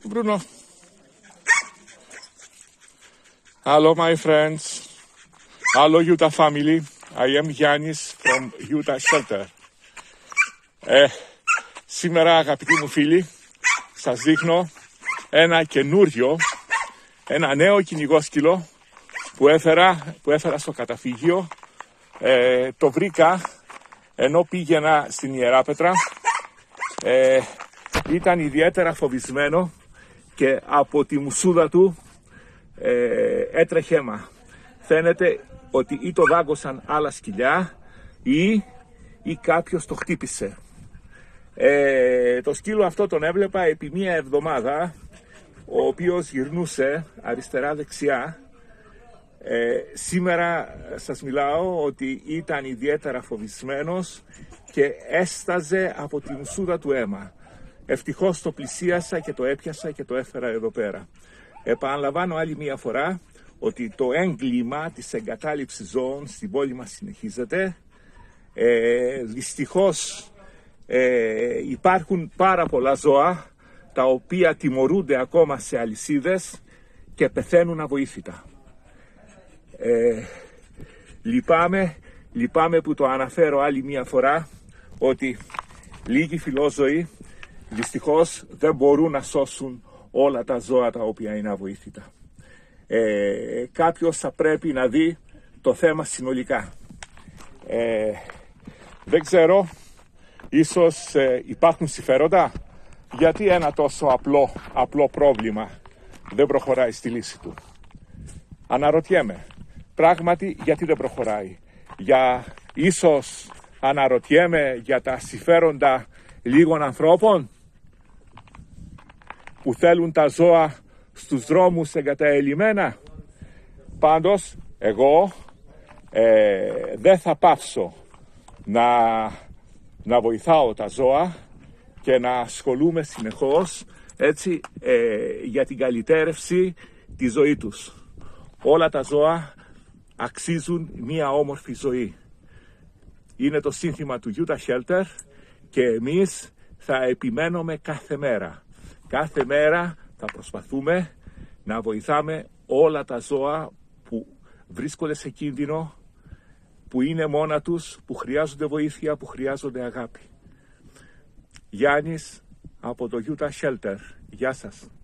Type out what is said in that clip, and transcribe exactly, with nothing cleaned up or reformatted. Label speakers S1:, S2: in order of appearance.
S1: Bruno. Hello, my friends. Hello, Jutta family. I am Giannis from Jutta Shelter. Ε, σήμερα, αγαπητοί μου φίλοι, σας δείχνω ένα καινούριο, ένα νέο κυνηγόσκυλο που έφερα, που έφερα στο καταφύγιο. Ε, το βρήκα ενώ πήγαινα στην Ιεράπετρα. Ε, ήταν ιδιαίτερα φοβισμένο και από τη μουσούδα του ε, έτρεχε αίμα. Φαίνεται ότι ή το δάγκωσαν άλλα σκυλιά ή, ή κάποιος το χτύπησε. Ε, το σκύλο αυτό τον έβλεπα επί μία εβδομάδα, ο οποίος γυρνούσε αριστερά-δεξιά. Ε, σήμερα σας μιλάω ότι ήταν ιδιαίτερα φοβισμένος και έσταζε από τη μουσούδα του αίμα. Ευτυχώς το πλησίασα και το έπιασα και το έφερα εδώ πέρα. Επαναλαμβάνω άλλη μία φορά ότι το έγκλημα της εγκατάλειψης ζώων στην πόλη μας συνεχίζεται. Ε, δυστυχώς ε, υπάρχουν πάρα πολλά ζώα τα οποία τιμωρούνται ακόμα σε αλυσίδες και πεθαίνουν αβοήθητα. Ε, λυπάμαι, λυπάμαι που το αναφέρω άλλη μία φορά ότι λίγοι φιλόζωοι δυστυχώς δεν μπορούν να σώσουν όλα τα ζώα τα οποία είναι αβοήθητα. Ε, κάποιος θα πρέπει να δει το θέμα συνολικά. Ε, δεν ξέρω, ίσως ε, υπάρχουν συμφέροντα. Γιατί ένα τόσο απλό, απλό πρόβλημα δεν προχωράει στη λύση του? Αναρωτιέμαι, πράγματι γιατί δεν προχωράει? Για, ίσως αναρωτιέμαι για τα συμφέροντα λίγων ανθρώπων που θέλουν τα ζώα στους δρόμους εγκαταελειμμένα. Πάντως, εγώ ε, δεν θα πάψω να, να βοηθάω τα ζώα και να ασχολούμαι συνεχώς έτσι, ε, για την καλυτέρευση της ζωής τους. Όλα τα ζώα αξίζουν μία όμορφη ζωή. Είναι το σύνθημα του Jutta Shelter και εμείς θα επιμένουμε κάθε μέρα. Κάθε μέρα θα προσπαθούμε να βοηθάμε όλα τα ζώα που βρίσκονται σε κίνδυνο, που είναι μόνα τους, που χρειάζονται βοήθεια, που χρειάζονται αγάπη. Γιάννης από το Jutta Shelter. Γεια σας.